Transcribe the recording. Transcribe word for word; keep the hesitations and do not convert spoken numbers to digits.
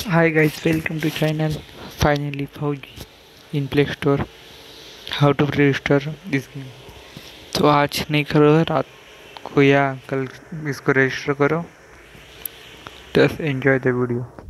Hi guys, welcome to channel. Finally found in Play Store how to register this game. तो आज नहीं करो, रात को या कल इसको रजिस्टर करो. Just enjoy the video.